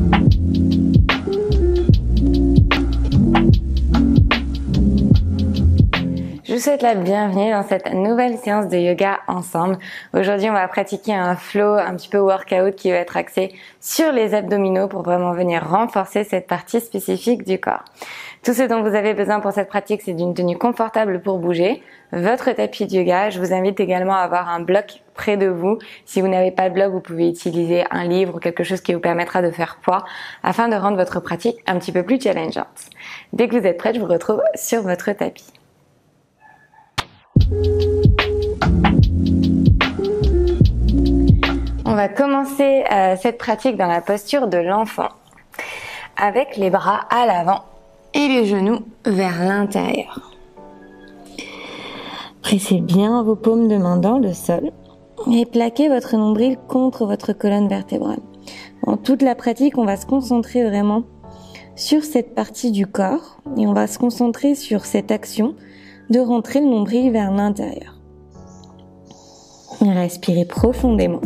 Je vous souhaite la bienvenue dans cette nouvelle séance de yoga ensemble. Aujourd'hui, on va pratiquer un flow, un petit peu workout qui va être axé sur les abdominaux pour vraiment venir renforcer cette partie spécifique du corps. Tout ce dont vous avez besoin pour cette pratique, c'est d'une tenue confortable pour bouger, votre tapis de yoga. Je vous invite également à avoir un bloc près de vous. Si vous n'avez pas de bloc, vous pouvez utiliser un livre ou quelque chose qui vous permettra de faire poids afin de rendre votre pratique un petit peu plus challengeante. Dès que vous êtes prête, je vous retrouve sur votre tapis. On va commencer cette pratique dans la posture de l'enfant avec les bras à l'avant et les genoux vers l'intérieur. Pressez bien vos paumes de main dans le sol et plaquez votre nombril contre votre colonne vertébrale. Dans toute la pratique, on va se concentrer vraiment sur cette partie du corps et on va se concentrer sur cette action de rentrer le nombril vers l'intérieur. Respirez profondément.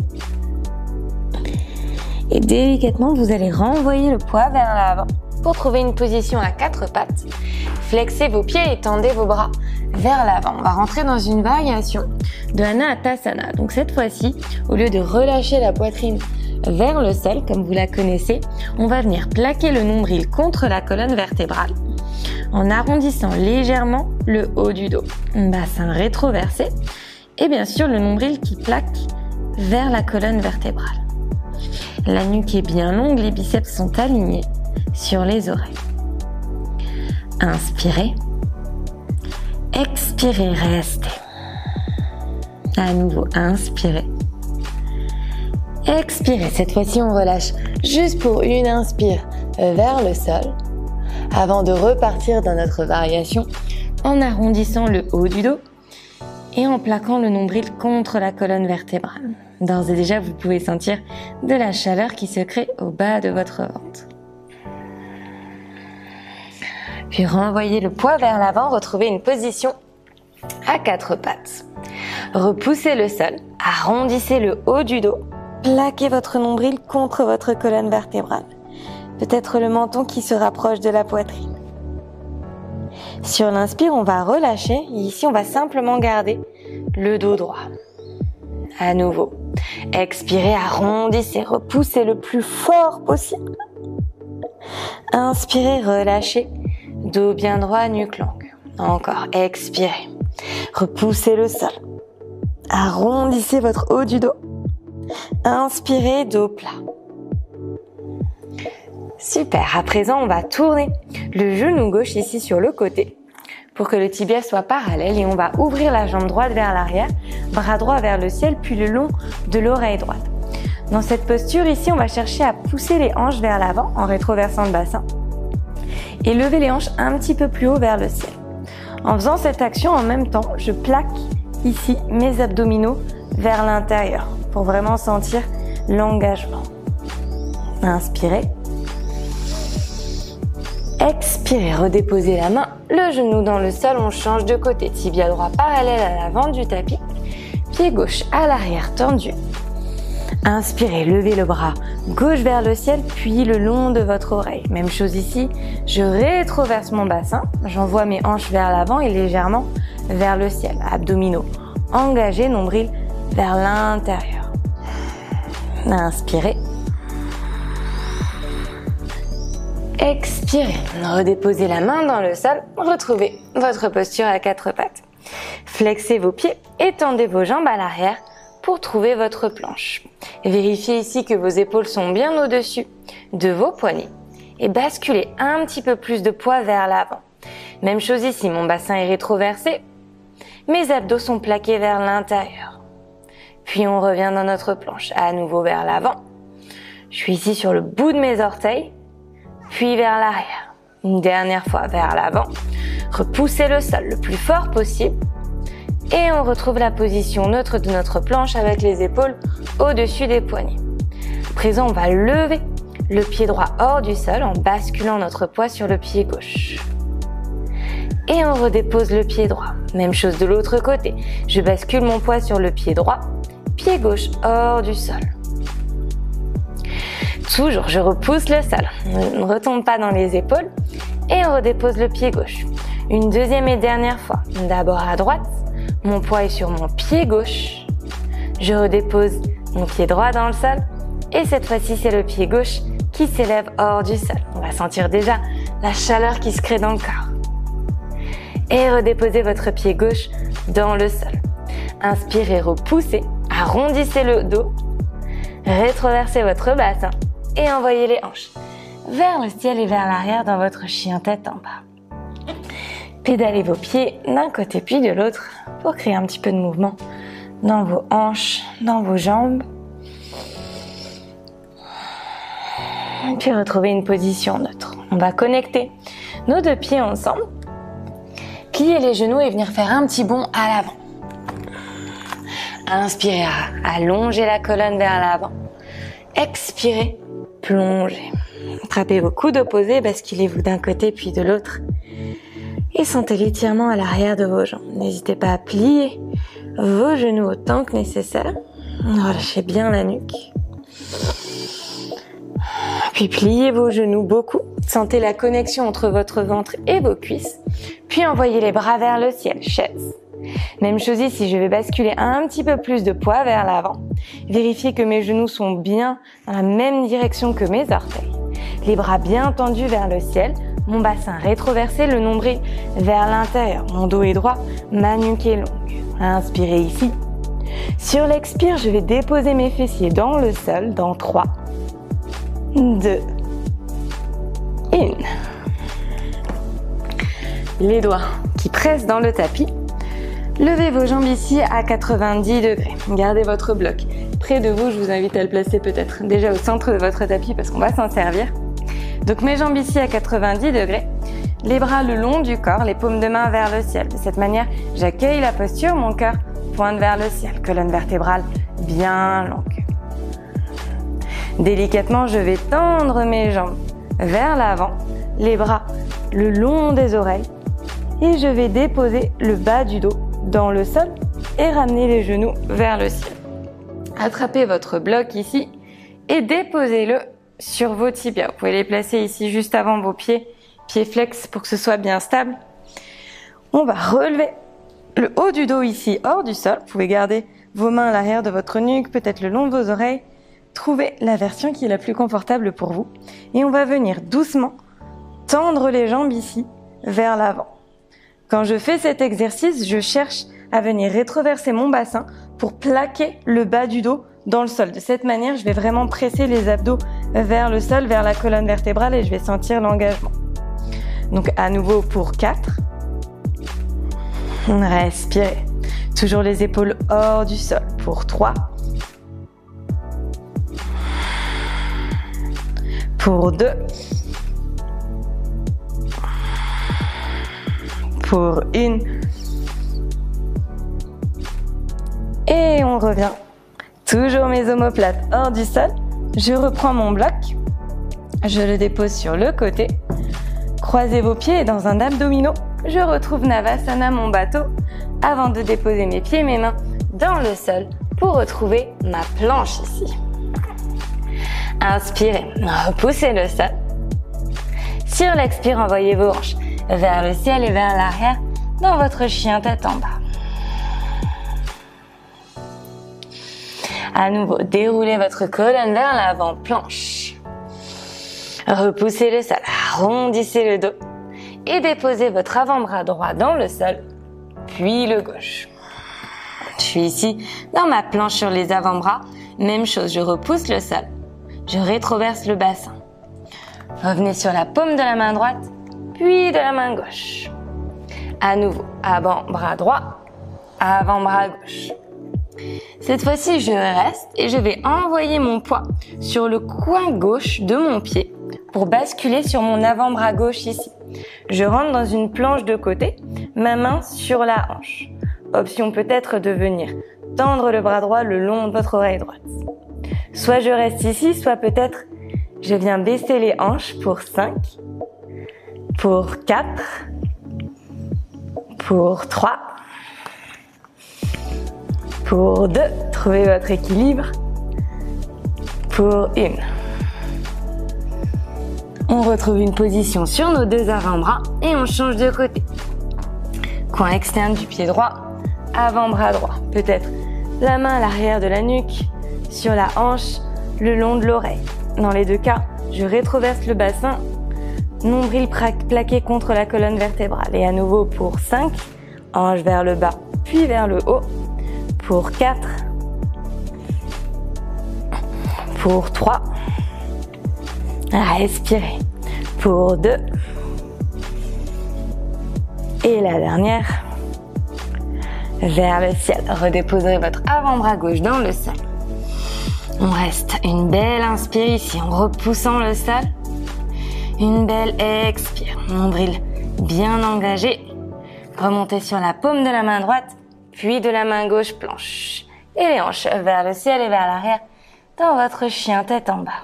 Et délicatement, vous allez renvoyer le poids vers l'avant pour trouver une position à quatre pattes. Flexez vos pieds et tendez vos bras vers l'avant. On va rentrer dans une variation de Anatasana. Donc cette fois-ci, au lieu de relâcher la poitrine vers le sol, comme vous la connaissez, on va venir plaquer le nombril contre la colonne vertébrale en arrondissant légèrement le haut du dos. Bassin rétroversé et bien sûr le nombril qui plaque vers la colonne vertébrale. La nuque est bien longue, les biceps sont alignés sur les oreilles. Inspirez. Expirez, restez. À nouveau, inspirez. Expirez. Cette fois-ci, on relâche juste pour une inspire vers le sol avant de repartir dans notre variation en arrondissant le haut du dos et en plaquant le nombril contre la colonne vertébrale. D'ores et déjà, vous pouvez sentir de la chaleur qui se crée au bas de votre ventre. Puis renvoyez le poids vers l'avant, retrouvez une position à quatre pattes. Repoussez le sol, arrondissez le haut du dos, plaquez votre nombril contre votre colonne vertébrale. Peut-être le menton qui se rapproche de la poitrine. Sur l'inspire, on va relâcher et ici, on va simplement garder le dos droit. À nouveau, expirez, arrondissez, repoussez le plus fort possible. Inspirez, relâchez, dos bien droit, nuque longue. Encore, expirez, repoussez le sol. Arrondissez votre haut du dos. Inspirez, dos plat. Super, à présent on va tourner le genou gauche ici sur le côté pour que le tibia soit parallèle et on va ouvrir la jambe droite vers l'arrière, bras droit vers le ciel puis le long de l'oreille droite. Dans cette posture ici, on va chercher à pousser les hanches vers l'avant en rétroversant le bassin et lever les hanches un petit peu plus haut vers le ciel. En faisant cette action, en même temps, je plaque ici mes abdominaux vers l'intérieur pour vraiment sentir l'engagement. Inspirez. Expirez, redéposez la main, le genou dans le sol, on change de côté, tibia droit parallèle à l'avant du tapis, pied gauche à l'arrière tendu. Inspirez, levez le bras gauche vers le ciel, puis le long de votre oreille. Même chose ici, je rétroverse mon bassin, j'envoie mes hanches vers l'avant et légèrement vers le ciel. Abdominaux engagés, nombril vers l'intérieur. Inspirez. Expirez, redéposez la main dans le sol, retrouvez votre posture à quatre pattes. Flexez vos pieds, étendez vos jambes à l'arrière pour trouver votre planche. Vérifiez ici que vos épaules sont bien au-dessus de vos poignets et basculez un petit peu plus de poids vers l'avant. Même chose ici, mon bassin est rétroversé, mes abdos sont plaqués vers l'intérieur. Puis on revient dans notre planche, à nouveau vers l'avant. Je suis ici sur le bout de mes orteils, puis vers l'arrière. Une dernière fois vers l'avant. Repoussez le sol le plus fort possible. Et on retrouve la position neutre de notre planche avec les épaules au-dessus des poignets. À présent, on va lever le pied droit hors du sol en basculant notre poids sur le pied gauche. Et on redépose le pied droit. Même chose de l'autre côté. Je bascule mon poids sur le pied droit, pied gauche hors du sol. Toujours, je repousse le sol. Ne retombe pas dans les épaules et on redépose le pied gauche. Une deuxième et dernière fois. D'abord à droite, mon poids est sur mon pied gauche. Je redépose mon pied droit dans le sol et cette fois-ci, c'est le pied gauche qui s'élève hors du sol. On va sentir déjà la chaleur qui se crée dans le corps. Et redéposez votre pied gauche dans le sol. Inspirez, repoussez, arrondissez le dos, rétroversez votre bassin et envoyez les hanches vers le ciel et vers l'arrière dans votre chien tête en bas. Pédalez vos pieds d'un côté puis de l'autre pour créer un petit peu de mouvement dans vos hanches, dans vos jambes. Et puis retrouvez une position neutre. On va connecter nos deux pieds ensemble, plier les genoux et venir faire un petit bond à l'avant. Inspirez, allongez la colonne vers l'avant. Expirez, plongez. Attrapez vos coudes opposés, basculez-vous d'un côté puis de l'autre. Et sentez l'étirement à l'arrière de vos jambes. N'hésitez pas à plier vos genoux autant que nécessaire. Relâchez bien la nuque. Puis pliez vos genoux beaucoup. Sentez la connexion entre votre ventre et vos cuisses. Puis envoyez les bras vers le ciel, chaise. Même chose ici, je vais basculer un petit peu plus de poids vers l'avant. Vérifiez que mes genoux sont bien dans la même direction que mes orteils. Les bras bien tendus vers le ciel, mon bassin rétroversé, le nombril vers l'intérieur. Mon dos est droit, ma nuque est longue. Inspirez ici. Sur l'expire, je vais déposer mes fessiers dans le sol dans 3, 2, 1. Les doigts qui pressent dans le tapis. Levez vos jambes ici à 90 degrés. Gardez votre bloc près de vous. Je vous invite à le placer peut-être déjà au centre de votre tapis parce qu'on va s'en servir. Donc mes jambes ici à 90 degrés. Les bras le long du corps, les paumes de main vers le ciel. De cette manière, j'accueille la posture, mon cœur pointe vers le ciel. Colonne vertébrale bien longue. Délicatement, je vais tendre mes jambes vers l'avant, les bras le long des oreilles et je vais déposer le bas du dos dans le sol et ramener les genoux vers le ciel. Attrapez votre bloc ici et déposez-le sur vos tibias. Vous pouvez les placer ici juste avant vos pieds, pieds flex pour que ce soit bien stable. On va relever le haut du dos ici hors du sol. Vous pouvez garder vos mains à l'arrière de votre nuque, peut-être le long de vos oreilles. Trouvez la version qui est la plus confortable pour vous. Et on va venir doucement tendre les jambes ici vers l'avant. Quand je fais cet exercice, je cherche à venir rétroverser mon bassin pour plaquer le bas du dos dans le sol. De cette manière, je vais vraiment presser les abdos vers le sol, vers la colonne vertébrale et je vais sentir l'engagement. Donc à nouveau pour 4. Respirez. Toujours les épaules hors du sol. Pour 3. Pour 2. Pour 1. Et on revient. Toujours mes omoplates hors du sol. Je reprends mon bloc. Je le dépose sur le côté. Croisez vos pieds et dans un abdominaux, je retrouve Navasana, mon bateau, avant de déposer mes pieds et mes mains dans le sol pour retrouver ma planche ici. Inspirez, repoussez le sol. Sur l'expire, envoyez vos hanches vers le ciel et vers l'arrière dans votre chien tête en bas. À nouveau, déroulez votre colonne vers l'avant, planche. Repoussez le sol, arrondissez le dos et déposez votre avant-bras droit dans le sol, puis le gauche. Je suis ici dans ma planche sur les avant-bras. Même chose, je repousse le sol, je rétroverse le bassin. Revenez sur la paume de la main droite, puis de la main gauche. À nouveau, avant-bras droit, avant-bras gauche. Cette fois-ci, je reste et je vais envoyer mon poids sur le coin gauche de mon pied pour basculer sur mon avant-bras gauche ici. Je rentre dans une planche de côté, ma main sur la hanche. Option peut-être de venir tendre le bras droit le long de votre oreille droite. Soit je reste ici, soit peut-être je viens baisser les hanches pour 5, pour 4, pour 3, pour 2, trouvez votre équilibre, pour 1. On retrouve une position sur nos deux avant-bras et on change de côté. Coin externe du pied droit, avant-bras droit. Peut-être la main à l'arrière de la nuque, sur la hanche, le long de l'oreille. Dans les deux cas, je rétroverse le bassin, nombril plaqué contre la colonne vertébrale. Et à nouveau pour 5, hanche vers le bas, puis vers le haut. Pour 4, pour 3, respirez. Pour 2, et la dernière, vers le ciel. Redéposerez votre avant-bras gauche dans le sol. On reste une belle inspire ici en repoussant le sol. Une belle expire. Nombril bien engagé. Remontez sur la paume de la main droite, puis de la main gauche planche. Et les hanches vers le ciel et vers l'arrière dans votre chien tête en bas.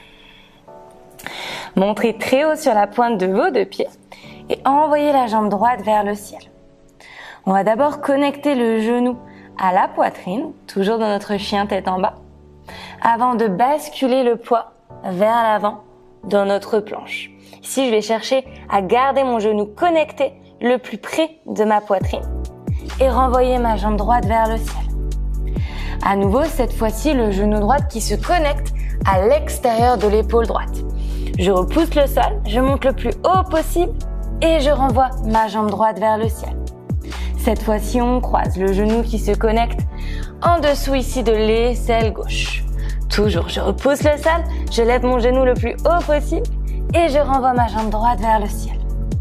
Montrez très haut sur la pointe de vos deux pieds et envoyez la jambe droite vers le ciel. On va d'abord connecter le genou à la poitrine, toujours dans notre chien tête en bas, avant de basculer le poids vers l'avant dans notre planche. Ici, je vais chercher à garder mon genou connecté le plus près de ma poitrine et renvoyer ma jambe droite vers le ciel. À nouveau, cette fois-ci, le genou droit qui se connecte à l'extérieur de l'épaule droite. Je repousse le sol, je monte le plus haut possible et je renvoie ma jambe droite vers le ciel. Cette fois-ci, on croise le genou qui se connecte en dessous ici de l'aisselle gauche. Toujours, je repousse le sol, je lève mon genou le plus haut possible et je renvoie ma jambe droite vers le ciel.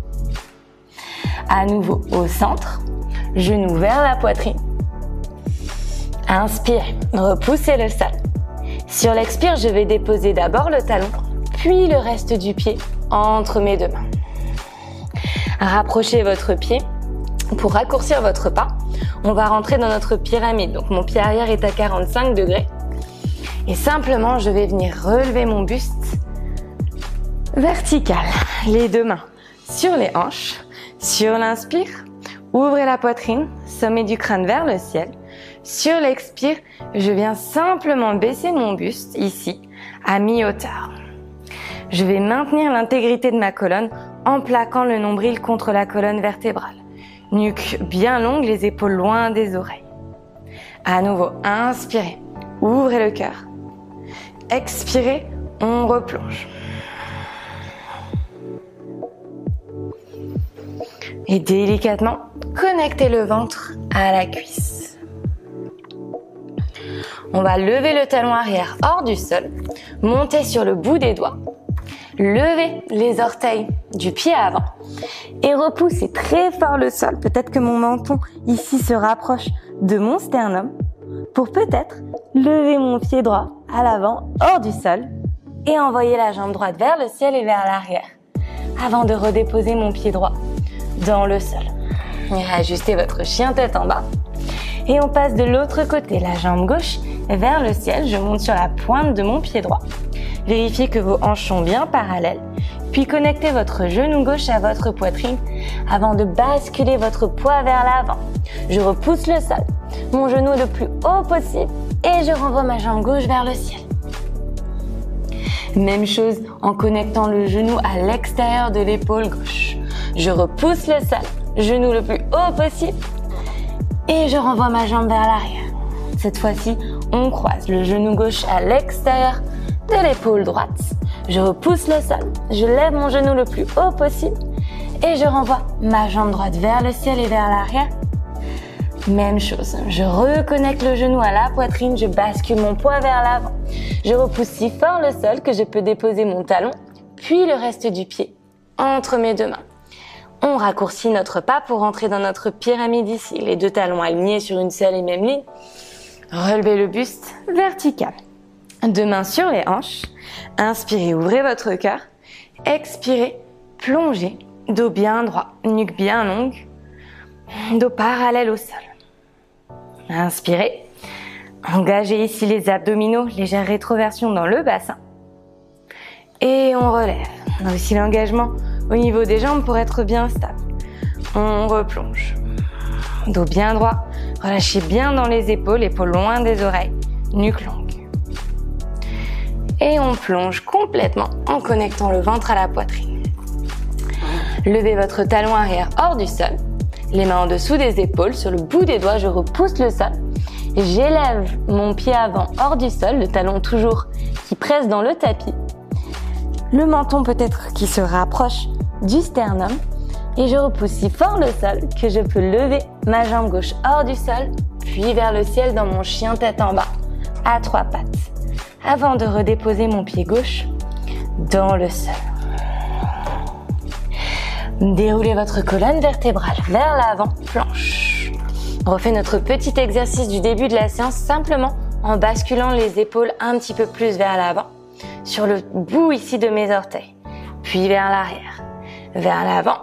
À nouveau, au centre, genou vers la poitrine. Inspirez, repoussez le sol. Sur l'expire, je vais déposer d'abord le talon, puis le reste du pied entre mes deux mains. Rapprochez votre pied. Pour raccourcir votre pas, on va rentrer dans notre pyramide. Donc mon pied arrière est à 45 degrés. Et simplement, je vais venir relever mon buste vertical. Les deux mains sur les hanches. Sur l'inspire, ouvrez la poitrine, sommet du crâne vers le ciel. Sur l'expire, je viens simplement baisser mon buste ici, à mi-hauteur. Je vais maintenir l'intégrité de ma colonne en plaquant le nombril contre la colonne vertébrale. Nuque bien longue, les épaules loin des oreilles. À nouveau, inspirez, ouvrez le cœur. Expirez, on replonge. Et délicatement, connectez le ventre à la cuisse. On va lever le talon arrière hors du sol, monter sur le bout des doigts, lever les orteils du pied avant et repousser très fort le sol. Peut-être que mon menton ici se rapproche de mon sternum pour peut-être lever mon pied droit à l'avant hors du sol et envoyer la jambe droite vers le ciel et vers l'arrière avant de redéposer mon pied droit dans le sol. Et ajustez votre chien tête en bas. Et on passe de l'autre côté, la jambe gauche vers le ciel. Je monte sur la pointe de mon pied droit. Vérifiez que vos hanches sont bien parallèles. Puis connectez votre genou gauche à votre poitrine avant de basculer votre poids vers l'avant. Je repousse le sol, mon genou le plus haut possible et je renvoie ma jambe gauche vers le ciel. Même chose en connectant le genou à l'extérieur de l'épaule gauche. Je repousse le sol, genou le plus haut possible et je renvoie ma jambe vers l'arrière. Cette fois-ci, on croise le genou gauche à l'extérieur de l'épaule droite. Je repousse le sol, je lève mon genou le plus haut possible et je renvoie ma jambe droite vers le ciel et vers l'arrière. Même chose, je reconnecte le genou à la poitrine, je bascule mon poids vers l'avant. Je repousse si fort le sol que je peux déposer mon talon, puis le reste du pied entre mes deux mains. On raccourcit notre pas pour entrer dans notre pyramide ici. Les deux talons alignés sur une seule et même ligne. Relevez le buste vertical. Deux mains sur les hanches. Inspirez, ouvrez votre cœur. Expirez, plongez. Dos bien droit, nuque bien longue. Dos parallèle au sol. Inspirez. Engagez ici les abdominaux, légère rétroversion dans le bassin. Et on relève. On a aussi l'engagement au niveau des jambes pour être bien stable. On replonge. Dos bien droit, relâchez bien dans les épaules loin des oreilles, nuque longue. Et on plonge complètement en connectant le ventre à la poitrine. Levez votre talon arrière hors du sol. Les mains en dessous des épaules, sur le bout des doigts, je repousse le sol. J'élève mon pied avant hors du sol, le talon toujours qui presse dans le tapis. Le menton peut-être qui se rapproche du sternum. Et je repousse si fort le sol que je peux lever ma jambe gauche hors du sol, puis vers le ciel dans mon chien tête en bas, à 3 pattes. Avant de redéposer mon pied gauche dans le sol. Déroulez votre colonne vertébrale vers l'avant, planche. On refait notre petit exercice du début de la séance simplement en basculant les épaules un petit peu plus vers l'avant, sur le bout ici de mes orteils, puis vers l'arrière, vers l'avant,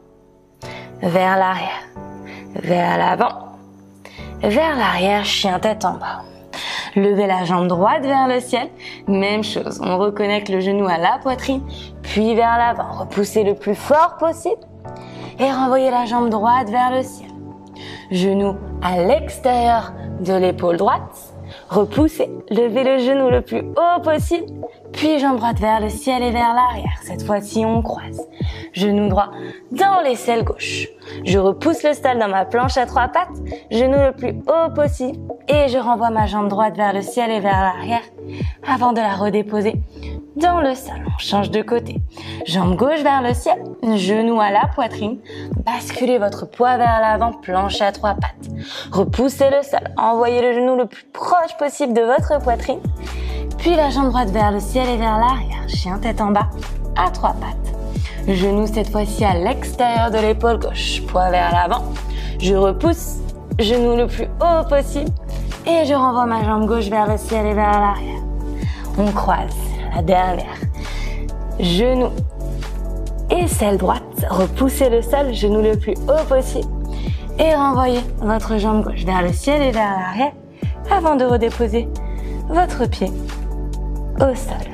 vers l'arrière, vers l'avant, vers l'arrière, chien tête en bas. Levez la jambe droite vers le ciel, même chose, on reconnecte le genou à la poitrine, puis vers l'avant, repoussez le plus fort possible et renvoyez la jambe droite vers le ciel. Genou à l'extérieur de l'épaule droite, repoussez, levez le genou le plus haut possible, puis jambe droite vers le ciel et vers l'arrière. Cette fois-ci, on croise. Genou droit dans l'aisselle gauche. Je repousse le sol dans ma planche à 3 pattes, genou le plus haut possible, et je renvoie ma jambe droite vers le ciel et vers l'arrière avant de la redéposer dans le sol. On change de côté. Jambe gauche vers le ciel, genou à la poitrine, basculez votre poids vers l'avant, planche à 3 pattes. Repoussez le sol, envoyez le genou le plus proche possible de votre poitrine, puis la jambe droite vers le ciel et vers l'arrière, chien tête en bas, à 3 pattes. Genou cette fois-ci à l'extérieur de l'épaule gauche, poids vers l'avant. Je repousse, genou le plus haut possible, et je renvoie ma jambe gauche vers le ciel et vers l'arrière. On croise, la dernière. Genou, aisselle droite, repoussez le sol, genou le plus haut possible, et renvoyez votre jambe gauche vers le ciel et vers l'arrière, avant de redéposer votre pied au sol.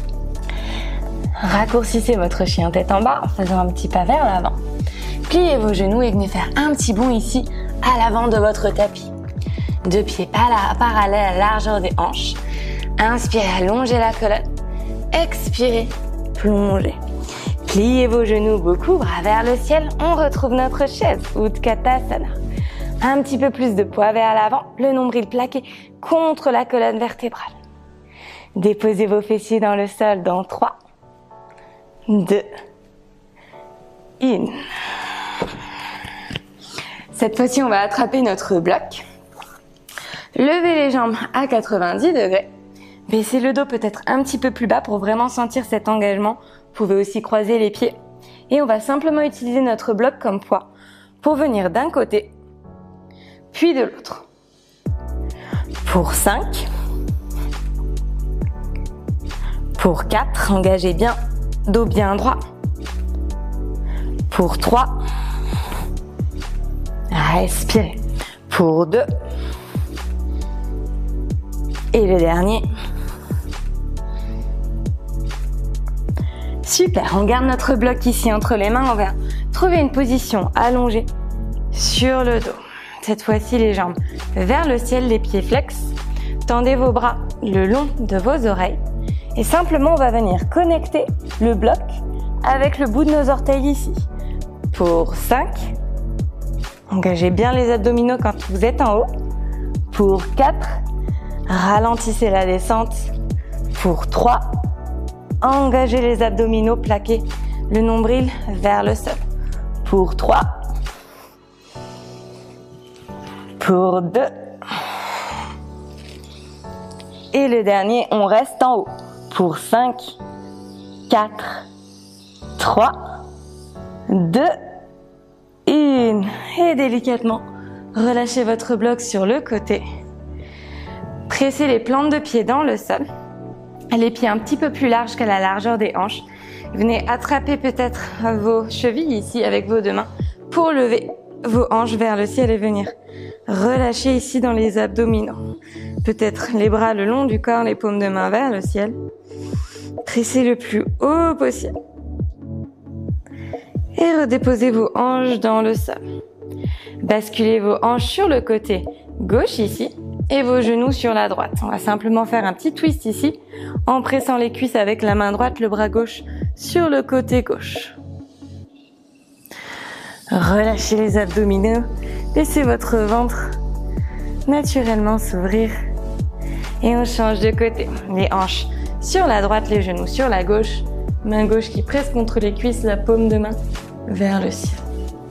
Raccourcissez votre chien tête en bas en faisant un petit pas vers l'avant. Pliez vos genoux et venez faire un petit bond ici à l'avant de votre tapis. 2 pieds parallèles à la largeur des hanches. Inspirez, allongez la colonne. Expirez, plongez. Pliez vos genoux beaucoup, bras vers le ciel. On retrouve notre chaise, Utkatasana. Un petit peu plus de poids vers l'avant, le nombril plaqué contre la colonne vertébrale. Déposez vos fessiers dans le sol dans 3, 2, 1. Cette fois-ci, on va attraper notre bloc. Levez les jambes à 90 degrés. Baissez le dos peut-être un petit peu plus bas pour vraiment sentir cet engagement. Vous pouvez aussi croiser les pieds. Et on va simplement utiliser notre bloc comme poids pour venir d'un côté, puis de l'autre. Pour 5. Pour 4, engagez bien, dos bien droit. Pour 3, respirez. Pour 2, et le dernier. Super, on garde notre bloc ici entre les mains, on va trouver une position allongée sur le dos. Cette fois-ci, les jambes vers le ciel, les pieds flex. Tendez vos bras le long de vos oreilles. Et simplement, on va venir connecter le bloc avec le bout de nos orteils ici. Pour 5, engagez bien les abdominaux quand vous êtes en haut. Pour 4, ralentissez la descente. Pour 3, engagez les abdominaux, plaquez le nombril vers le sol. Pour 3, pour 2, et le dernier, on reste en haut. Pour 5, 4, 3, 2, 1. Et délicatement, relâchez votre bloc sur le côté. Pressez les plantes de pied dans le sol. Les pieds un petit peu plus larges qu'à la largeur des hanches. Venez attraper peut-être vos chevilles ici avec vos 2 mains pour lever vos hanches vers le ciel et venir relâcher ici dans les abdominaux. Peut-être les bras le long du corps, les paumes de main vers le ciel. Pressez le plus haut possible. Et redéposez vos hanches dans le sol. Basculez vos hanches sur le côté gauche ici. et vos genoux sur la droite. On va simplement faire un petit twist ici en pressant les cuisses avec la main droite, le bras gauche sur le côté gauche. Relâchez les abdominaux, laissez votre ventre naturellement s'ouvrir et on change de côté. Les hanches sur la droite, les genoux sur la gauche, main gauche qui presse contre les cuisses, la paume de main vers le ciel.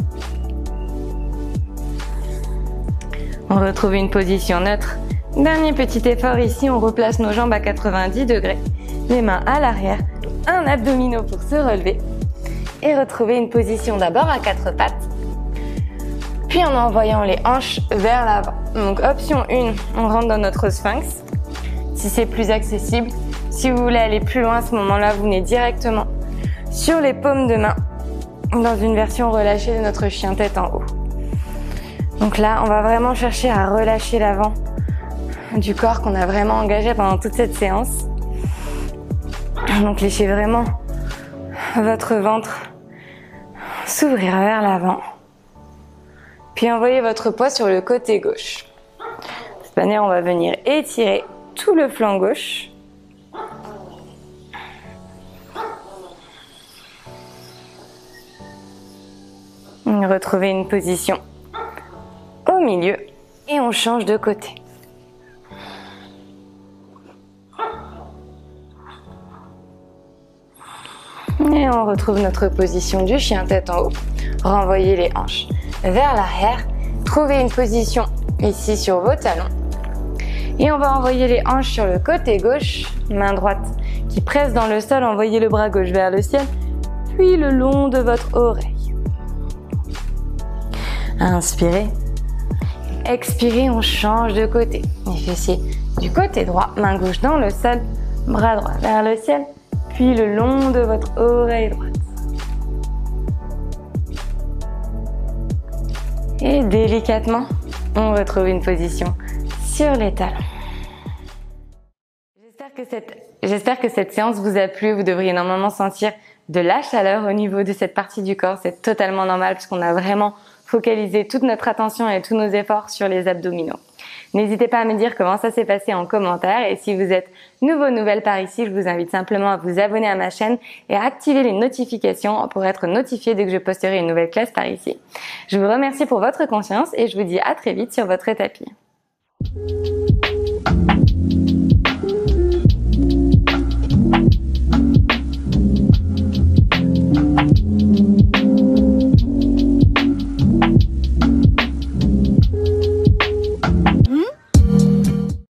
On retrouve une position neutre. Dernier petit effort ici, on replace nos jambes à 90 degrés, les mains à l'arrière, un abdominaux pour se relever et retrouver une position d'abord à quatre pattes, puis en envoyant les hanches vers l'avant. Donc option 1, on rentre dans notre sphinx, si c'est plus accessible. Si vous voulez aller plus loin à ce moment-là, vous venez directement sur les paumes de main dans une version relâchée de notre chien tête en haut. Donc là, on va vraiment chercher à relâcher l'avant du corps qu'on a vraiment engagé pendant toute cette séance. Donc léchez vraiment votre ventre s'ouvrir vers l'avant. Puis envoyez votre poids sur le côté gauche. De cette manière, on va venir étirer tout le flanc gauche. Retrouvez une position au milieu et on change de côté. Et on retrouve notre position du chien tête en haut. Renvoyez les hanches vers l'arrière. Trouvez une position ici sur vos talons. Et on va envoyer les hanches sur le côté gauche, main droite qui presse dans le sol. Envoyez le bras gauche vers le ciel, puis le long de votre oreille. Inspirez. Expirez, on change de côté. Les fessiers du côté droit, main gauche dans le sol, bras droit vers le ciel, puis le long de votre oreille droite. Et délicatement, on retrouve une position sur les talons. J'espère que cette séance vous a plu. Vous devriez normalement sentir de la chaleur au niveau de cette partie du corps. C'est totalement normal puisqu'on a vraiment focalisé toute notre attention et tous nos efforts sur les abdominaux. N'hésitez pas à me dire comment ça s'est passé en commentaire et si vous êtes nouvelle par ici, je vous invite simplement à vous abonner à ma chaîne et à activer les notifications pour être notifié dès que je posterai une nouvelle classe par ici. Je vous remercie pour votre confiance et je vous dis à très vite sur votre tapis.